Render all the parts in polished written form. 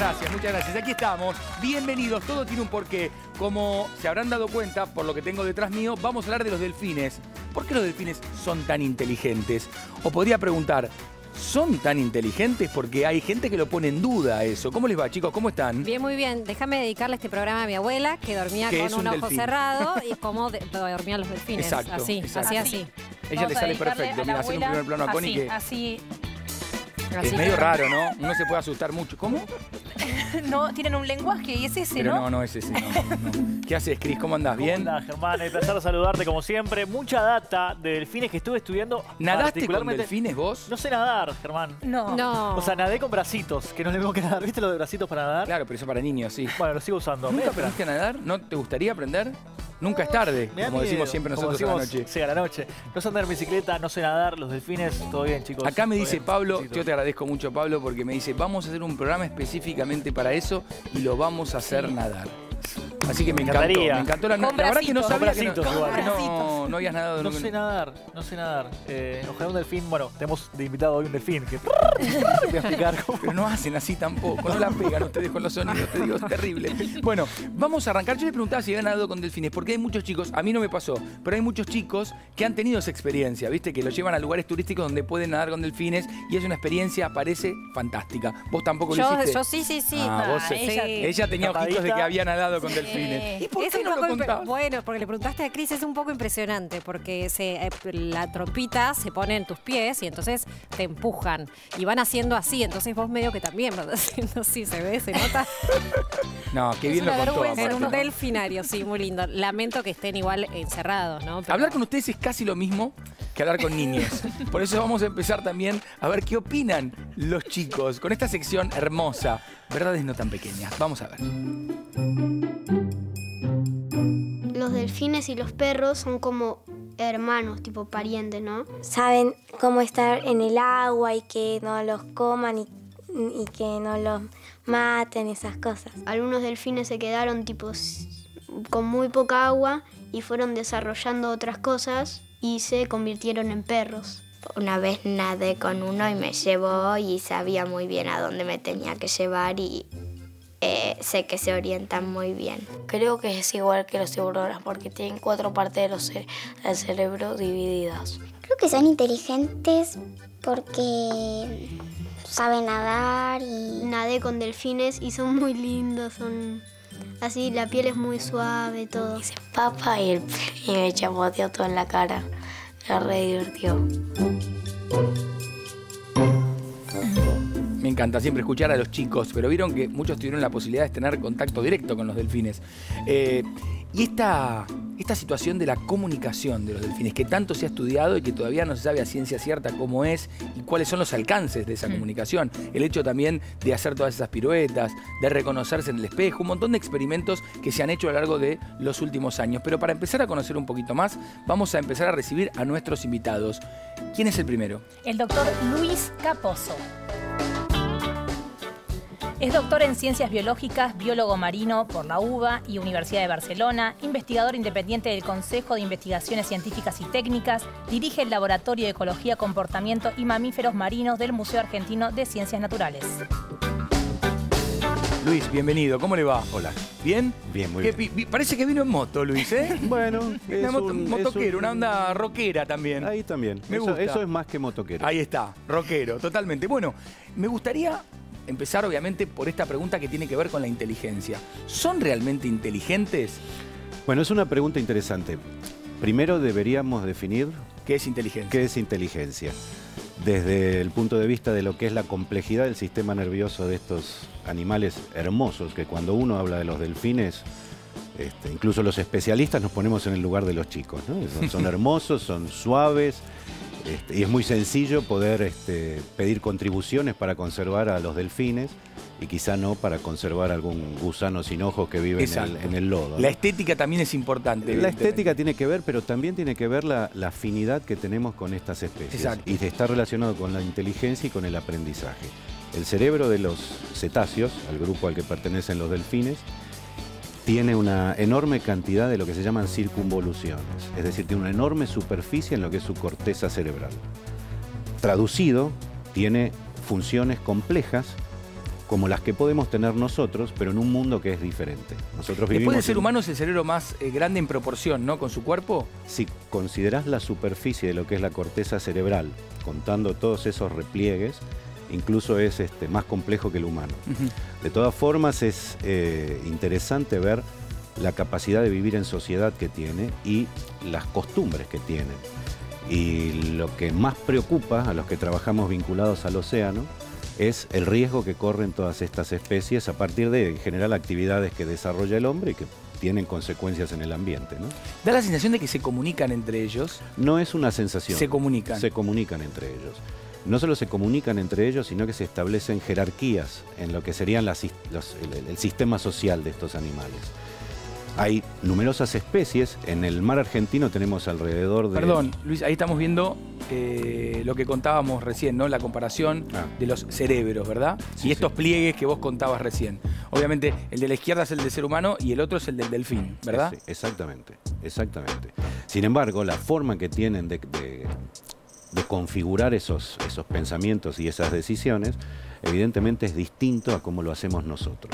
muchas gracias. Aquí estamos. Bienvenidos. Todo tiene un porqué. Como se habrán dado cuenta, por lo que tengo detrás mío, vamos a hablar de los delfines. ¿Por qué los delfines son tan inteligentes? O podría preguntar, ¿son tan inteligentes? Porque hay gente que lo pone en duda eso. ¿Cómo les va, chicos? ¿Cómo están? Bien, muy bien. Déjame dedicarle este programa a mi abuela, que dormía con un ojo cerrado y cómo dormían los delfines. Exacto. Así, exacto. así. Ella le sale perfecto. Mira, hacer un primer plano a Connie que... Así. Es medio raro, ¿no? Uno se puede asustar mucho. ¿Cómo? No, tienen un lenguaje y es ese, Pero ¿no? no es ese. No. ¿Qué haces, Cris? ¿Cómo andás? ¿Bien? ¿Cómo andás, Germán? El placer de saludarte como siempre. Mucha data de delfines que estuve estudiando. ¿Nadaste con delfines vos? No sé nadar, Germán. No. O sea, nadé con bracitos, que no es lo mismo que nadar. ¿Viste lo de bracitos para nadar? Claro, pero eso para niños, sí. Bueno, lo sigo usando. ¿Nunca aprendiste a nadar? ¿No te gustaría aprender? Nunca es tarde, como decimos siempre nosotros a la noche. Sí, a la noche. No sé andar en bicicleta, no sé nadar, los delfines, todo bien, chicos. Acá me todo dice bien. Pablo, Sí, yo te agradezco mucho, Pablo, porque me dice, vamos a hacer un programa específicamente para eso y lo vamos a hacer nadar. Así que me encantó. Me encantó la verdad que no sabía que no habías nadado. No sé nadar, no sé nadar. Ojalá un delfín, bueno, tenemos de invitado hoy un delfín que voy a explicar cómo. Pero no hacen así tampoco, no la pegan ustedes con los sonidos, te digo, es terrible. Bueno, vamos a arrancar. Yo les preguntaba si habían nadado con delfines, porque hay muchos chicos, a mí no me pasó, pero hay muchos chicos que han tenido esa experiencia, ¿viste? Que los llevan a lugares turísticos donde pueden nadar con delfines y es una experiencia, parece fantástica. ¿Vos tampoco lo hiciste? Yo sí. Vos ella tenía ojitos de que había nadado con delfines. ¿Y por qué no lo contás? Bueno, porque le preguntaste a Cris, es un poco impresionante, porque la trompita se pone en tus pies y entonces te empujan. Y van haciendo así, entonces vos medio que también vas haciendo así, se ve, se nota. No, qué bien lo contó. En un delfinario, sí, muy lindo. Lamento que estén igual encerrados, ¿no? Pero... Hablar con ustedes es casi lo mismo que hablar con niños. Por eso vamos a empezar también a ver qué opinan los chicos con esta sección hermosa. Verdades no tan pequeñas. Vamos a ver. Los delfines y los perros son como hermanos, tipo parientes, ¿no? Saben cómo estar en el agua y que no los coman y que no los maten, esas cosas. Algunos delfines se quedaron tipo con muy poca agua y fueron desarrollando otras cosas y se convirtieron en perros. Una vez nadé con uno y me llevó y sabía muy bien a dónde me tenía que llevar y sé que se orientan muy bien. Creo que es igual que los tiburones porque tienen 4 partes del cerebro divididas. Creo que son inteligentes porque saben nadar y... Nadé con delfines y son muy lindos, son así, la piel es muy suave, todo. Dice papá y me chapoteó todo en la cara. Era re divertido. Me encanta siempre escuchar a los chicos, pero vieron que muchos tuvieron la posibilidad de tener contacto directo con los delfines. Y esta situación de la comunicación de los delfines, que tanto se ha estudiado y que todavía no se sabe a ciencia cierta cómo es y cuáles son los alcances de esa comunicación. El hecho también de hacer todas esas piruetas, de reconocerse en el espejo, un montón de experimentos que se han hecho a lo largo de los últimos años. Pero para empezar a conocer un poquito más, vamos a empezar a recibir a nuestros invitados. ¿Quién es el primero? El doctor Luis Capozzo. Es doctor en Ciencias Biológicas, biólogo marino por la UBA y Universidad de Barcelona, investigador independiente del Consejo de Investigaciones Científicas y Técnicas, dirige el Laboratorio de Ecología, Comportamiento y Mamíferos Marinos del Museo Argentino de Ciencias Naturales. Luis, bienvenido. ¿Cómo le va? Hola. ¿Bien? Bien, muy bien. Parece que vino en moto, Luis, ¿eh? Bueno, motoquero, una onda rockera también. Ahí también. Me gusta. Eso es más que motoquero. Ahí está, rockero, totalmente. Bueno, me gustaría empezar obviamente por esta pregunta que tiene que ver con la inteligencia. ¿Son realmente inteligentes? Bueno, es una pregunta interesante. Primero deberíamos definir... ¿Qué es inteligencia? ¿Qué es inteligencia? Desde el punto de vista de lo que es la complejidad del sistema nervioso de estos animales hermosos, que cuando uno habla de los delfines, incluso los especialistas nos ponemos en el lugar de los chicos, ¿no? Son hermosos, son suaves, y es muy sencillo poder pedir contribuciones para conservar a los delfines y quizá no para conservar algún gusano sin ojos que vive en el lodo, ¿no? La estética también es importante. La estética tiene que ver, pero también tiene que ver la afinidad que tenemos con estas especies. Exacto. Y está relacionado con la inteligencia y con el aprendizaje. El cerebro de los cetáceos, al grupo al que pertenecen los delfines, tiene una enorme cantidad de lo que se llaman circunvoluciones, es decir, tiene una enorme superficie en lo que es su corteza cerebral. Traducido, tiene funciones complejas como las que podemos tener nosotros, pero en un mundo que es diferente. Nosotros vivimos. Después del ser humano es el cerebro más grande en proporción, ¿no? Con su cuerpo. Si considerás la superficie de lo que es la corteza cerebral, contando todos esos repliegues, incluso es más complejo que el humano. De todas formas, es interesante ver la capacidad de vivir en sociedad que tiene y las costumbres que tiene. Y lo que más preocupa a los que trabajamos vinculados al océano es el riesgo que corren todas estas especies a partir de, en general, actividades que desarrolla el hombre y que tienen consecuencias en el ambiente, ¿no? Da la sensación de que se comunican entre ellos. No es una sensación. Se comunican. Se comunican entre ellos. No solo se comunican entre ellos, sino que se establecen jerarquías en lo que serían el sistema social de estos animales. Hay numerosas especies. En el mar argentino tenemos alrededor de... Perdón, Luis, ahí estamos viendo lo que contábamos recién, ¿no? La comparación de los cerebros, ¿verdad? Sí, y estos pliegues que vos contabas recién. Obviamente, el de la izquierda es el del ser humano y el otro es el del delfín, ¿verdad? Sí, exactamente. Sin embargo, la forma que tienen de configurar esos pensamientos y esas decisiones, evidentemente es distinto a cómo lo hacemos nosotros.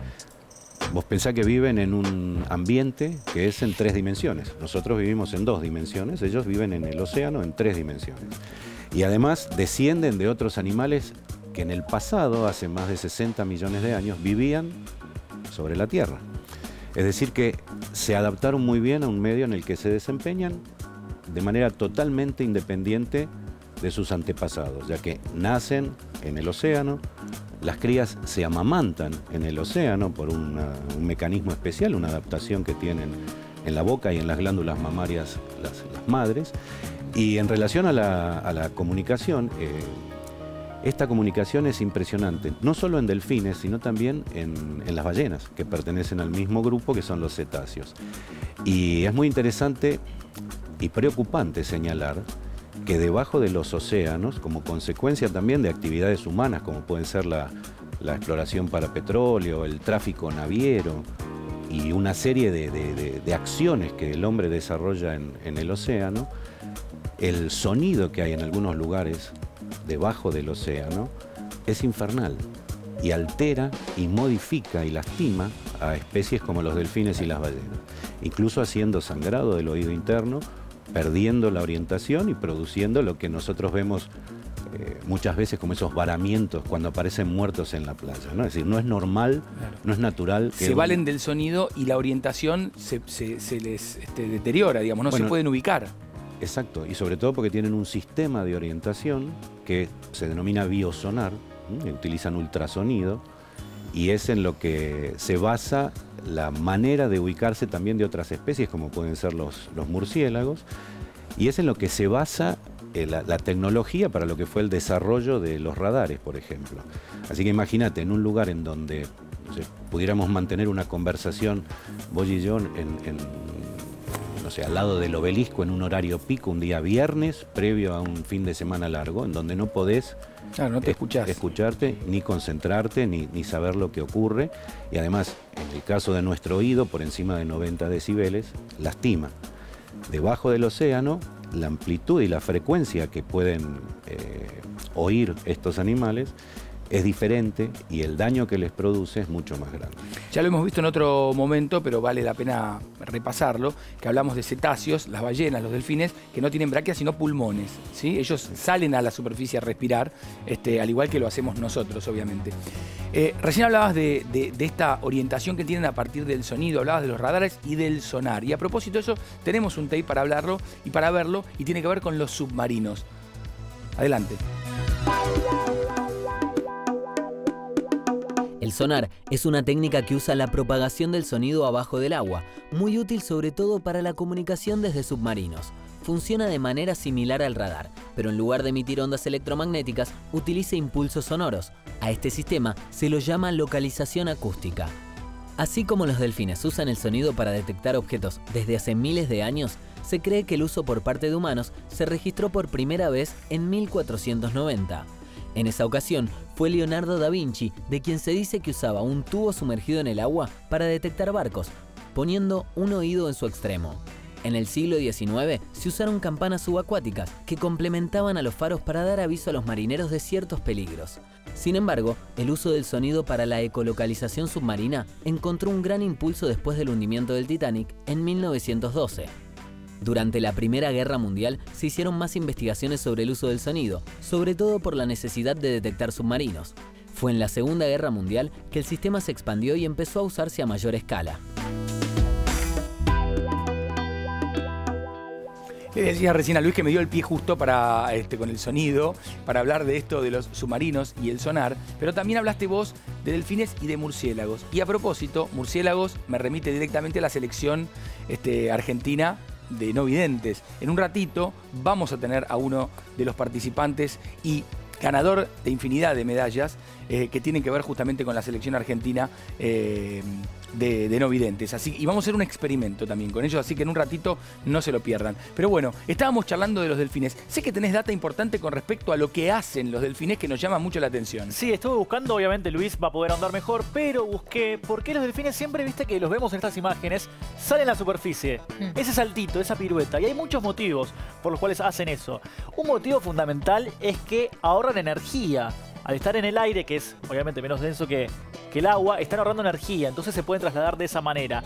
Vos pensás que viven en un ambiente que es en 3 dimensiones. Nosotros vivimos en 2 dimensiones, ellos viven en el océano en 3 dimensiones. Y además descienden de otros animales que en el pasado, hace más de 60 millones de años, vivían sobre la Tierra. Es decir, que se adaptaron muy bien a un medio en el que se desempeñan de manera totalmente independiente de sus antepasados, ya que nacen en el océano. Las crías se amamantan en el océano por un mecanismo especial, una adaptación que tienen en la boca y en las glándulas mamarias las madres. Y en relación a la comunicación, esta comunicación es impresionante, no solo en delfines, sino también en las ballenas, que pertenecen al mismo grupo que son los cetáceos. Y es muy interesante y preocupante señalar que debajo de los océanos, como consecuencia también de actividades humanas, como pueden ser la exploración para petróleo, el tráfico naviero y una serie de acciones que el hombre desarrolla en el océano, el sonido que hay en algunos lugares debajo del océano es infernal y altera y modifica y lastima a especies como los delfines y las ballenas, incluso haciendo sangrado del oído interno, perdiendo la orientación y produciendo lo que nosotros vemos muchas veces como esos varamientos cuando aparecen muertos en la playa, ¿no? Es decir, no es normal, no es natural. Que se valen del sonido y la orientación se les deteriora, digamos, no se pueden ubicar. Exacto, y sobre todo porque tienen un sistema de orientación que se denomina biosonar, utilizan ultrasonido, y es en lo que se basa la manera de ubicarse también de otras especies, como pueden ser los murciélagos, y es en lo que se basa la tecnología para lo que fue el desarrollo de los radares, por ejemplo. Así que imagínate, en un lugar en donde pudiéramos mantener una conversación, vos y yo, no sé, al lado del obelisco en un horario pico, un día viernes, previo a un fin de semana largo, en donde no podés escucharte, ni concentrarte, ni saber lo que ocurre. Y además, en el caso de nuestro oído, por encima de 90 decibeles, lastima. Debajo del océano, la amplitud y la frecuencia que pueden oír estos animales es diferente y el daño que les produce es mucho más grande. Ya lo hemos visto en otro momento, pero vale la pena repasarlo, que hablamos de cetáceos, las ballenas, los delfines, que no tienen brácteas sino pulmones, ¿sí? Ellos salen a la superficie a respirar, al igual que lo hacemos nosotros, obviamente. Recién hablabas de esta orientación que tienen a partir del sonido, hablabas de los radares y del sonar. Y a propósito de eso, tenemos un tape para hablarlo y para verlo, y tiene que ver con los submarinos. Adelante. El sonar es una técnica que usa la propagación del sonido abajo del agua, muy útil sobre todo para la comunicación desde submarinos. Funciona de manera similar al radar, pero en lugar de emitir ondas electromagnéticas, utiliza impulsos sonoros. A este sistema se lo llama localización acústica. Así como los delfines usan el sonido para detectar objetos desde hace miles de años, se cree que el uso por parte de humanos se registró por primera vez en 1490. En esa ocasión fue Leonardo da Vinci, de quien se dice que usaba un tubo sumergido en el agua para detectar barcos, poniendo un oído en su extremo. En el siglo XIX se usaron campanas subacuáticas que complementaban a los faros para dar aviso a los marineros de ciertos peligros. Sin embargo, el uso del sonido para la ecolocalización submarina encontró un gran impulso después del hundimiento del Titanic en 1912. Durante la Primera Guerra Mundial se hicieron más investigaciones sobre el uso del sonido, sobre todo por la necesidad de detectar submarinos. Fue en la Segunda Guerra Mundial que el sistema se expandió y empezó a usarse a mayor escala. Le decía recién a Luis que me dio el pie justo para, con el sonido, para hablar de esto de los submarinos y el sonar, pero también hablaste vos de delfines y de murciélagos. Y a propósito, murciélagos me remite directamente a la selección argentina de no videntes. En un ratito vamos a tener a uno de los participantes y ganador de infinidad de medallas que tienen que ver justamente con la selección argentina de no videntes. Y vamos a hacer un experimento también con ellos, así que en un ratito no se lo pierdan. Pero bueno, estábamos charlando de los delfines. Sé que tenés data importante con respecto a lo que hacen los delfines que nos llama mucho la atención. Sí, estuve buscando, obviamente Luis va a poder andar mejor, pero busqué por qué los delfines siempre, viste que los vemos en estas imágenes, salen a la superficie. Ese saltito, esa pirueta, y hay muchos motivos por los cuales hacen eso. Un motivo fundamental es que ahorran energía. Al estar en el aire, que es obviamente menos denso que el agua, están ahorrando energía, entonces se pueden trasladar de esa manera.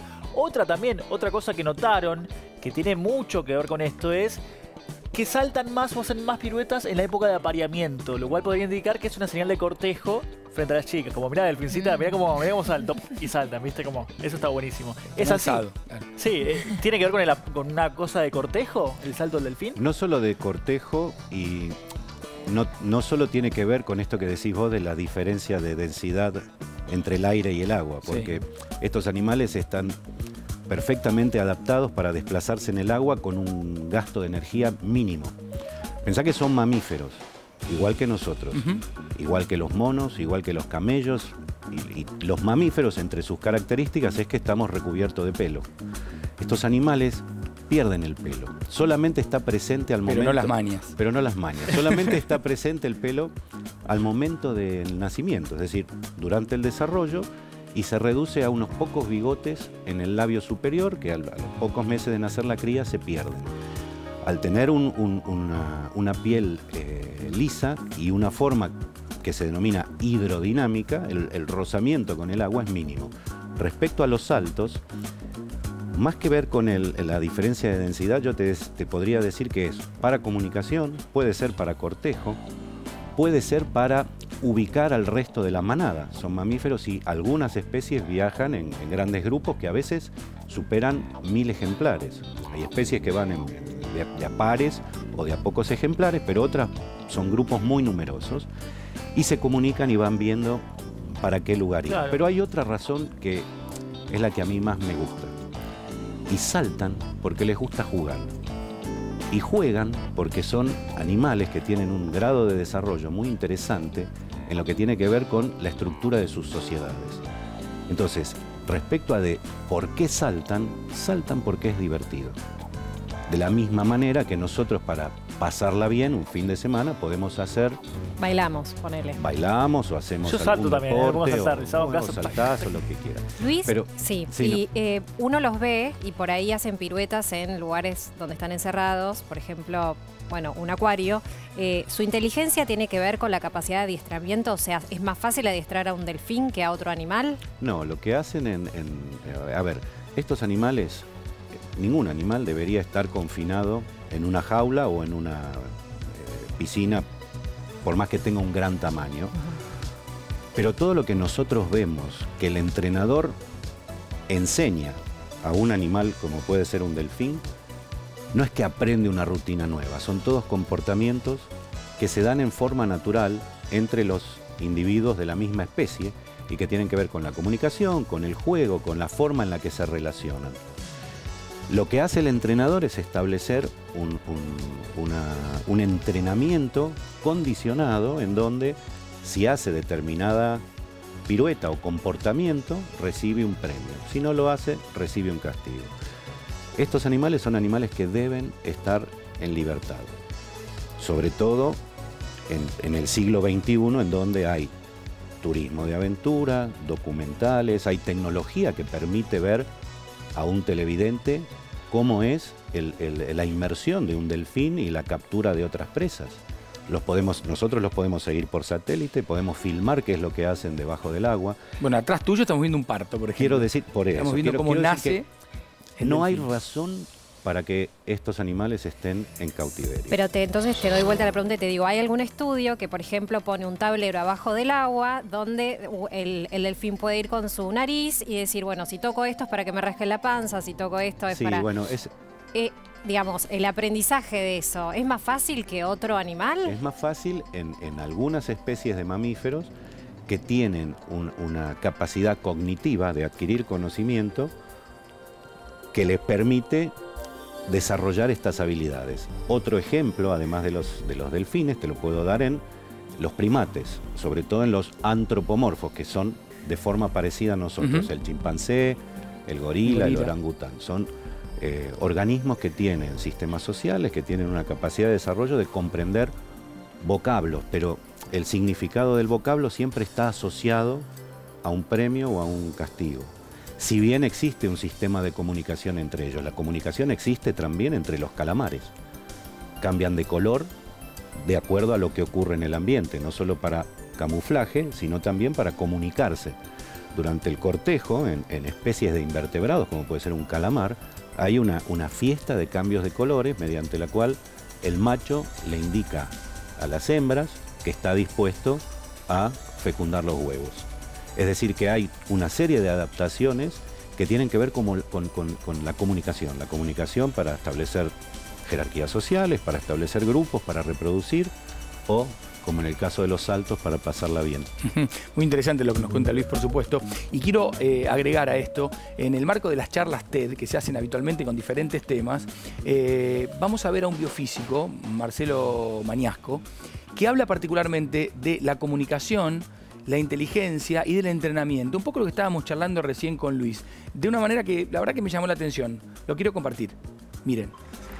Otra cosa que notaron, que tiene mucho que ver con esto, es que saltan más o hacen más piruetas en la época de apareamiento, lo cual podría indicar que es una señal de cortejo frente a las chicas. Como mirá, delfincita, mirá cómo salto y saltan, ¿viste? Como, eso está buenísimo. ¿Es así? Claro. Sí, ¿tiene que ver con una cosa de cortejo, el salto del delfín? No solo de cortejo y... No solo tiene que ver con esto que decís vos de la diferencia de densidad entre el aire y el agua, porque estos animales están perfectamente adaptados para desplazarse en el agua con un gasto de energía mínimo. Pensá que son mamíferos, igual que nosotros, igual que los monos, igual que los camellos, y los mamíferos, entre sus características, es que estamos recubiertos de pelo. Estos animales pierden el pelo. Solamente está presente al momento... Pero no las mañas. Pero no las mañas. Solamente está presente el pelo al momento del nacimiento, es decir, durante el desarrollo, y se reduce a unos pocos bigotes en el labio superior que a los pocos meses de nacer la cría se pierden. Al tener una piel lisa y una forma que se denomina hidrodinámica, el rozamiento con el agua es mínimo. Respecto a los saltos, más que ver con la diferencia de densidad, yo te podría decir que es para comunicación, puede ser para cortejo, puede ser para ubicar al resto de la manada. Son mamíferos y algunas especies viajan en grandes grupos que a veces superan 1000 ejemplares. Hay especies que van de a pares o de a pocos ejemplares, pero otras son grupos muy numerosos y se comunican y van viendo para qué lugar ir. Claro. Pero hay otra razón que es la que a mí más me gusta. Y saltan porque les gusta jugar. Y juegan porque son animales que tienen un grado de desarrollo muy interesante en lo que tiene que ver con la estructura de sus sociedades. Entonces, respecto a de por qué saltan porque es divertido. De la misma manera que nosotros para pasarla bien un fin de semana podemos hacer... Bailamos, ponele. Bailamos o hacemos yo salto también, saltás o lo que quieras. Luis, pero, sí y uno los ve y por ahí hacen piruetas en lugares donde están encerrados, por ejemplo, bueno, un acuario. ¿Su inteligencia tiene que ver con la capacidad de adiestramiento? O sea, ¿es más fácil adiestrar a un delfín que a otro animal? No, lo que hacen a ver, estos animales... Ningún animal debería estar confinado en una jaula o en una piscina, por más que tenga un gran tamaño. Pero todo lo que nosotros vemos, que el entrenador enseña a un animal como puede ser un delfín, no es que aprende una rutina nueva, son todos comportamientos que se dan en forma natural entre los individuos de la misma especie y que tienen que ver con la comunicación, con el juego, con la forma en la que se relacionan. Lo que hace el entrenador es establecer un entrenamiento condicionado en donde si hace determinada pirueta o comportamiento, recibe un premio. Si no lo hace, recibe un castigo. Estos animales son animales que deben estar en libertad. Sobre todo en el siglo XXI, en donde hay turismo de aventura, documentales, hay tecnología que permite ver a un televidente cómo es la inmersión de un delfín y la captura de otras presas. nosotros los podemos seguir por satélite, podemos filmar qué es lo que hacen debajo del agua. Bueno, atrás tuyo estamos viendo un parto, por ejemplo. Quiero decir, por eso. Estamos viendo cómo nace. No hay razón para que estos animales estén en cautiverio. Pero entonces te doy vuelta a la pregunta y te digo, ¿hay algún estudio que, por ejemplo, pone un tablero abajo del agua donde el delfín puede ir con su nariz y decir, bueno, si toco esto es para que me rasque la panza, si toco esto es para... Sí, bueno, digamos, el aprendizaje de eso, ¿es más fácil que otro animal? Es más fácil en algunas especies de mamíferos que tienen una capacidad cognitiva de adquirir conocimiento que les permite desarrollar estas habilidades. Otro ejemplo, además de los delfines, te lo puedo dar en los primates, sobre todo en los antropomorfos, que son de forma parecida a nosotros, el chimpancé, el gorila, el orangután. Son organismos que tienen sistemas sociales, que tienen una capacidad de desarrollo de comprender vocablos, pero el significado del vocablo siempre está asociado a un premio o a un castigo. Si bien existe un sistema de comunicación entre ellos, la comunicación existe también entre los calamares. Cambian de color de acuerdo a lo que ocurre en el ambiente, no solo para camuflaje, sino también para comunicarse. Durante el cortejo, en especies de invertebrados, como puede ser un calamar, hay una fiesta de cambios de colores mediante la cual el macho le indica a las hembras que está dispuesto a fecundar los huevos. Es decir, que hay una serie de adaptaciones que tienen que ver con la comunicación para establecer jerarquías sociales, para establecer grupos, para reproducir o, como en el caso de los saltos, para pasarla bien. Muy interesante lo que nos cuenta Luis, por supuesto. Y quiero agregar a esto, en el marco de las charlas TED, que se hacen habitualmente con diferentes temas, vamos a ver a un biofísico, Marcelo Mañasco, que habla particularmente de la comunicación, la inteligencia y del entrenamiento. Un poco lo que estábamos charlando recién con Luis. De una manera que la verdad que me llamó la atención. Lo quiero compartir. Miren.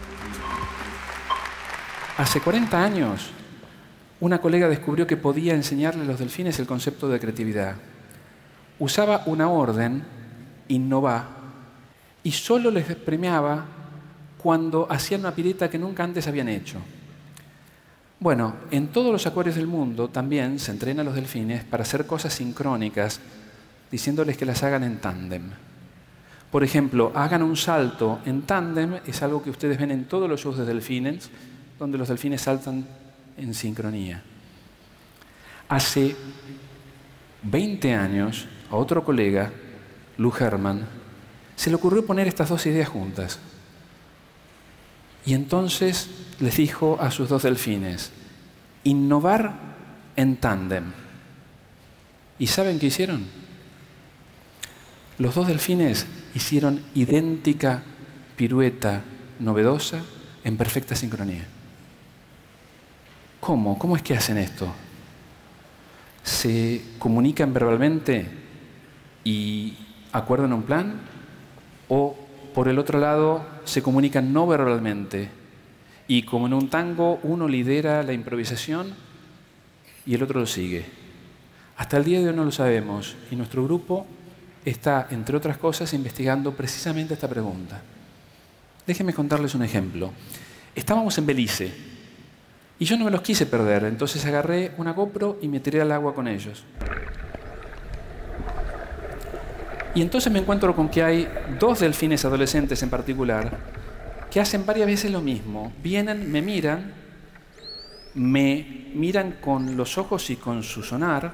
Hace 40 años, una colega descubrió que podía enseñarle a los delfines el concepto de creatividad. Usaba una orden, innova, y solo les premiaba cuando hacían una pileta que nunca antes habían hecho. Bueno, en todos los acuarios del mundo también se entrena a los delfines para hacer cosas sincrónicas, diciéndoles que las hagan en tándem. Por ejemplo, hagan un salto en tándem, es algo que ustedes ven en todos los shows de delfines, donde los delfines saltan en sincronía. Hace 20 años, a otro colega, Lou Herman, se le ocurrió poner estas dos ideas juntas. Y entonces les dijo a sus dos delfines, innovar en tándem. ¿Y saben qué hicieron? Los dos delfines hicieron idéntica pirueta novedosa en perfecta sincronía. ¿Cómo? ¿Cómo es que hacen esto? ¿Se comunican verbalmente y acuerdan un plan? ¿O por el otro lado se comunican no verbalmente y como en un tango uno lidera la improvisación y el otro lo sigue? Hasta el día de hoy no lo sabemos y nuestro grupo está, entre otras cosas, investigando precisamente esta pregunta. Déjenme contarles un ejemplo. Estábamos en Belice y yo no me los quise perder, entonces agarré una GoPro y me tiré al agua con ellos. Y entonces me encuentro con que hay dos delfines adolescentes en particular que hacen varias veces lo mismo. Vienen, me miran con los ojos y con su sonar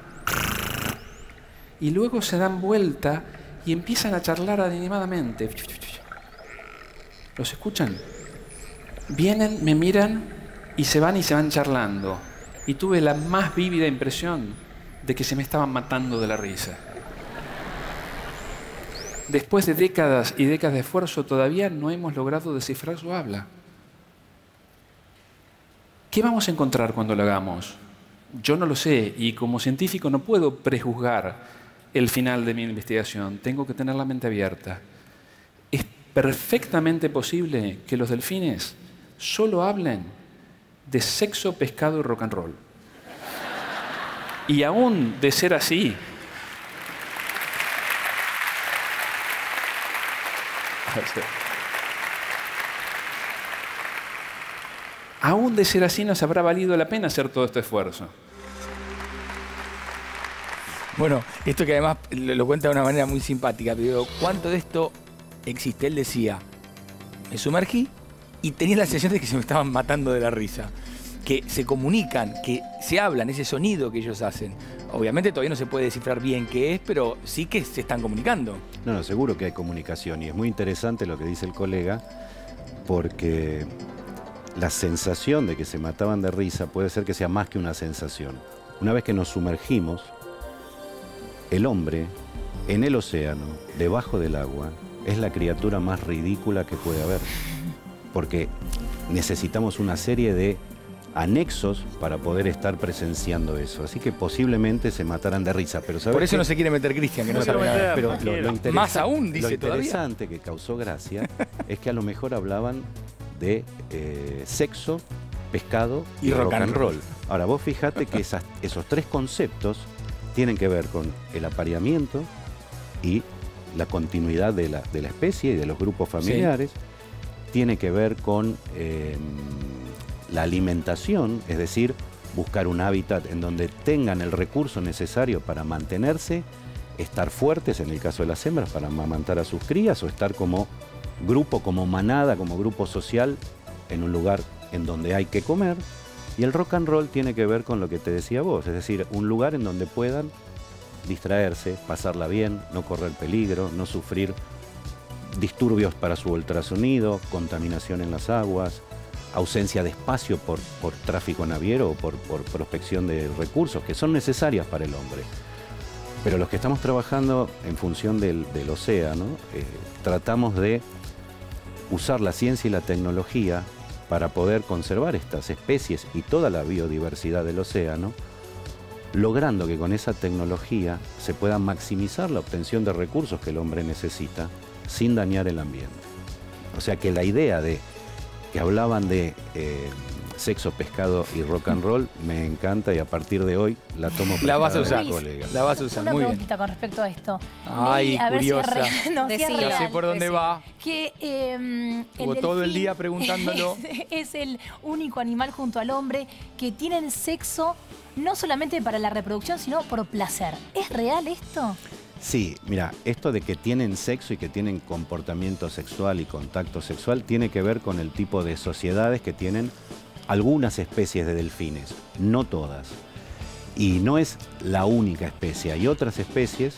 y luego se dan vuelta y empiezan a charlar animadamente. ¿Los escuchan? Vienen, me miran y se van charlando. Y tuve la más vívida impresión de que se me estaban matando de la risa. Después de décadas y décadas de esfuerzo, todavía no hemos logrado descifrar su habla. ¿Qué vamos a encontrar cuando lo hagamos? Yo no lo sé y como científico no puedo prejuzgar el final de mi investigación. Tengo que tener la mente abierta. Es perfectamente posible que los delfines solo hablen de sexo, pescado y rock and roll. Y aún de ser así, aún de ser así nos habrá valido la pena hacer todo este esfuerzo. Bueno, esto que además lo cuenta de una manera muy simpática, pero ¿cuánto de esto existe? Él decía, me sumergí y tenía la sensación de que se me estaban matando de la risa. Que se comunican, que se hablan, ese sonido que ellos hacen. Obviamente todavía no se puede descifrar bien qué es, pero sí que se están comunicando. No, seguro que hay comunicación y es muy interesante lo que dice el colega, porque la sensación de que se mataban de risa puede ser que sea más que una sensación. Una vez que nos sumergimos, el hombre en el océano, debajo del agua, es la criatura más ridícula que puede haber, porque necesitamos una serie de anexos para poder estar presenciando eso. Así que posiblemente se mataran de risa. Pero por eso no se quiere meter Cristian, que no sabe nada. Pero más aún, dice todavía. Lo interesante que causó gracia es que a lo mejor hablaban de sexo, pescado y rock and roll. Ahora, vos fijate que esos tres conceptos tienen que ver con el apareamiento y la continuidad de la especie y de los grupos familiares. Sí. Tiene que ver con la alimentación, es decir, buscar un hábitat en donde tengan el recurso necesario para mantenerse, estar fuertes, en el caso de las hembras, para amamantar a sus crías, o estar como grupo, como manada, como grupo social, en un lugar en donde hay que comer. Y el rock and roll tiene que ver con lo que te decía vos, es decir, un lugar en donde puedan distraerse, pasarla bien, no correr peligro, no sufrir disturbios para su ultrasonido, contaminación en las aguas, ausencia de espacio por tráfico naviero o por prospección de recursos que son necesarias para el hombre. Pero los que estamos trabajando en función del océano, tratamos de usar la ciencia y la tecnología para poder conservar estas especies y toda la biodiversidad del océano, logrando que con esa tecnología se pueda maximizar la obtención de recursos que el hombre necesita sin dañar el ambiente. O sea que la idea de que hablaban de sexo, pescado y rock and roll me encanta, y a partir de hoy la tomo la vas a usar, colega. La vas a usar. Una Muy preguntita bien. con respecto a esto. Ay, a curiosa. Ver si es real. No, si es ya real. sé por dónde va. Que Estuvo todo el día preguntándolo. Es el único animal junto al hombre que tienen sexo no solamente para la reproducción, sino por placer. ¿Es real esto? Sí, mira, esto de que tienen sexo y que tienen comportamiento sexual y contacto sexual tiene que ver con el tipo de sociedades que tienen algunas especies de delfines, no todas. Y no es la única especie, hay otras especies.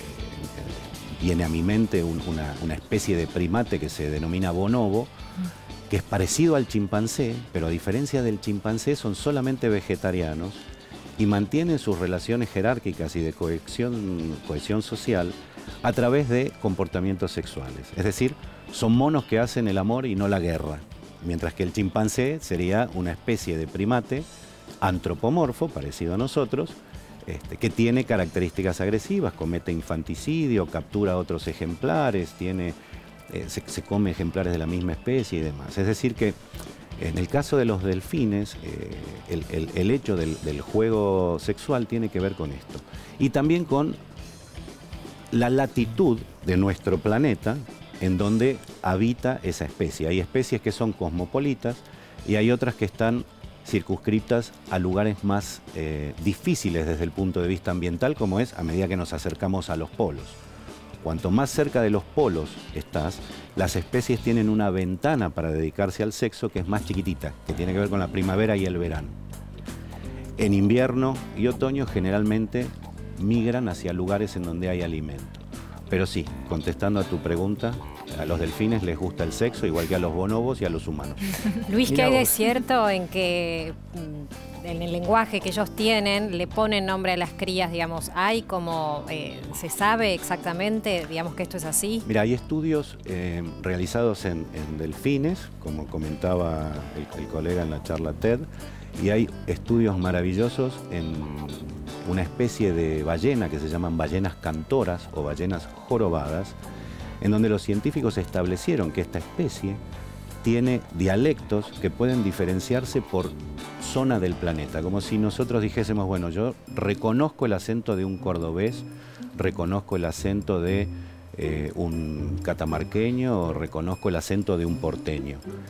Viene a mi mente una especie de primate que se denomina bonobo, que es parecido al chimpancé, pero a diferencia del chimpancé son solamente vegetarianos y mantienen sus relaciones jerárquicas y de cohesión social a través de comportamientos sexuales. Es decir, son monos que hacen el amor y no la guerra, mientras que el chimpancé sería una especie de primate antropomorfo, parecido a nosotros, que tiene características agresivas, comete infanticidio, captura a otros ejemplares, se come ejemplares de la misma especie y demás. Es decir que en el caso de los delfines, el hecho del juego sexual tiene que ver con esto. Y también con la latitud de nuestro planeta en donde habita esa especie. Hay especies que son cosmopolitas y hay otras que están circunscritas a lugares más difíciles desde el punto de vista ambiental, como es a medida que nos acercamos a los polos. Cuanto más cerca de los polos estás, las especies tienen una ventana para dedicarse al sexo que es más chiquitita, que tiene que ver con la primavera y el verano. En invierno y otoño generalmente migran hacia lugares en donde hay alimento. Pero sí, contestando a tu pregunta, a los delfines les gusta el sexo igual que a los bonobos y a los humanos. Luis, ¿qué hay de cierto en que en el lenguaje que ellos tienen le ponen nombre a las crías, digamos? ¿Hay como, se sabe exactamente, digamos, que esto es así? Mira, hay estudios realizados en delfines, como comentaba el colega en la charla TED, y hay estudios maravillosos en una especie de ballena que se llaman ballenas cantoras o ballenas jorobadas, en donde los científicos establecieron que esta especie tiene dialectos que pueden diferenciarse por zona del planeta, como si nosotros dijésemos, bueno, yo reconozco el acento de un cordobés, reconozco el acento de un catamarqueño o reconozco el acento de un porteño.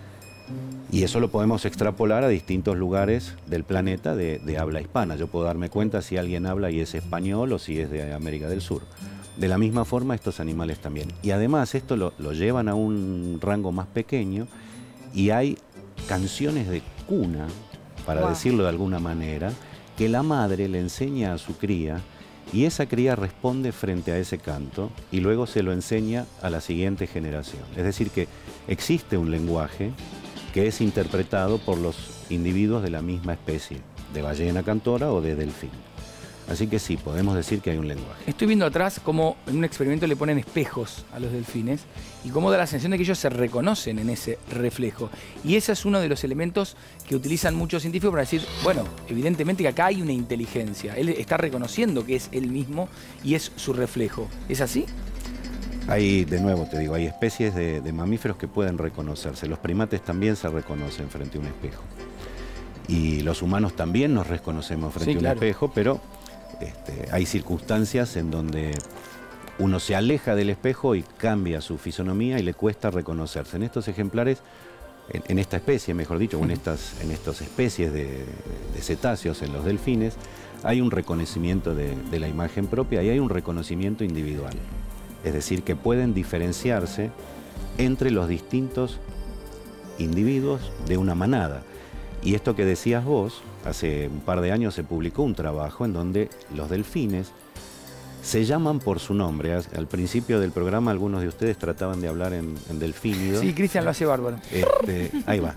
Y eso lo podemos extrapolar a distintos lugares del planeta de habla hispana. Yo puedo darme cuenta si alguien habla y es español o si es de América del Sur. De la misma forma estos animales también. Y además esto lo llevan a un rango más pequeño y hay canciones de cuna, para decirlo de alguna manera, que la madre le enseña a su cría y esa cría responde frente a ese canto y luego se lo enseña a la siguiente generación. Es decir que existe un lenguaje que es interpretado por los individuos de la misma especie, de ballena cantora o de delfín. Así que sí, podemos decir que hay un lenguaje. Estoy viendo atrás cómo en un experimento le ponen espejos a los delfines y cómo da la sensación de que ellos se reconocen en ese reflejo. Y ese es uno de los elementos que utilizan muchos científicos para decir, bueno, evidentemente que acá hay una inteligencia. Él está reconociendo que es él mismo y es su reflejo. ¿Es así? Hay, de nuevo te digo, hay especies de mamíferos que pueden reconocerse. Los primates también se reconocen frente a un espejo. Y los humanos también nos reconocemos frente a un espejo, pero hay circunstancias en donde uno se aleja del espejo y cambia su fisonomía y le cuesta reconocerse. En estos ejemplares, en esta especie, mejor dicho, o en estas especies de cetáceos, en los delfines, hay un reconocimiento de la imagen propia y hay un reconocimiento individual. Es decir, que pueden diferenciarse entre los distintos individuos de una manada. Y esto que decías vos, hace un par de años se publicó un trabajo en donde los delfines se llaman por su nombre. Al principio del programa algunos de ustedes trataban de hablar en delfínido. Sí, Cristian lo hace bárbaro. Ahí va.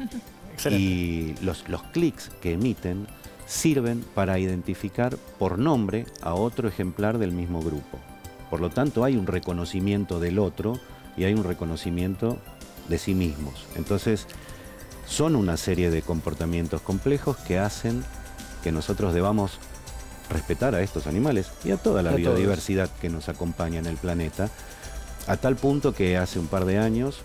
Y los clics que emiten sirven para identificar por nombre a otro ejemplar del mismo grupo. Por lo tanto, hay un reconocimiento del otro y hay un reconocimiento de sí mismos. Entonces, son una serie de comportamientos complejos que hacen que nosotros debamos respetar a estos animales y a toda la biodiversidad que nos acompaña en el planeta, a tal punto que hace un par de años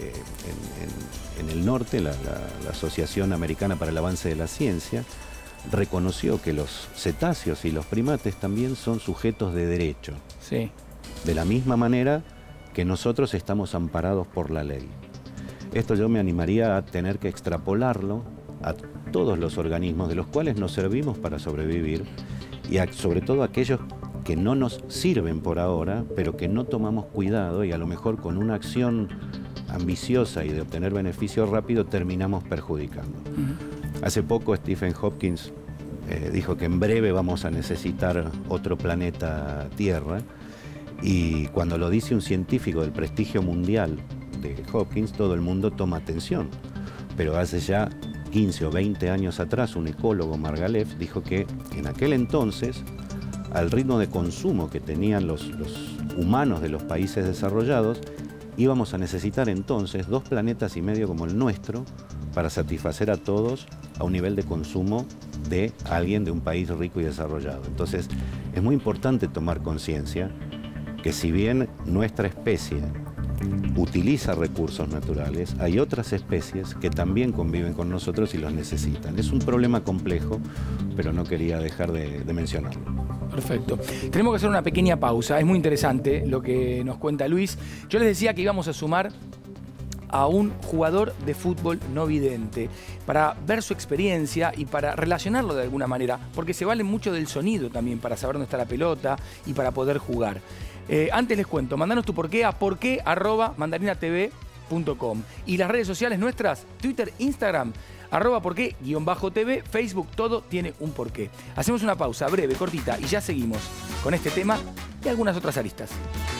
en el norte la Asociación Americana para el Avance de la Ciencia reconoció que los cetáceos y los primates también son sujetos de derecho. Sí. De la misma manera que nosotros estamos amparados por la ley. Esto yo me animaría a tener que extrapolarlo a todos los organismos de los cuales nos servimos para sobrevivir y sobre todo a aquellos que no nos sirven por ahora, pero que no tomamos cuidado y a lo mejor con una acción ambiciosa y de obtener beneficio rápido terminamos perjudicando. Hace poco Stephen Hawking dijo que en breve vamos a necesitar otro planeta Tierra y cuando lo dice un científico del prestigio mundial de Hawkins, todo el mundo toma atención. Pero hace ya 15 o 20 años atrás, un ecólogo, Margalef, dijo que en aquel entonces, al ritmo de consumo que tenían los humanos de los países desarrollados, íbamos a necesitar entonces 2,5 planetas como el nuestro para satisfacer a todos a un nivel de consumo de alguien de un país rico y desarrollado. Entonces, es muy importante tomar conciencia que si bien nuestra especie utiliza recursos naturales, hay otras especies que también conviven con nosotros y los necesitan. Es un problema complejo, pero no quería dejar de mencionarlo. Perfecto. Tenemos que hacer una pequeña pausa. Es muy interesante lo que nos cuenta Luis. Yo les decía que íbamos a sumar a un jugador de fútbol no vidente para ver su experiencia y para relacionarlo de alguna manera, porque se vale mucho del sonido también para saber dónde está la pelota y para poder jugar. Antes les cuento, mandanos tu porqué a porqué@mandarinatv.com y las redes sociales nuestras, Twitter, Instagram, @porqué_TV, Facebook, todo tiene un porqué. Hacemos una pausa breve, cortita y ya seguimos con este tema y algunas otras aristas.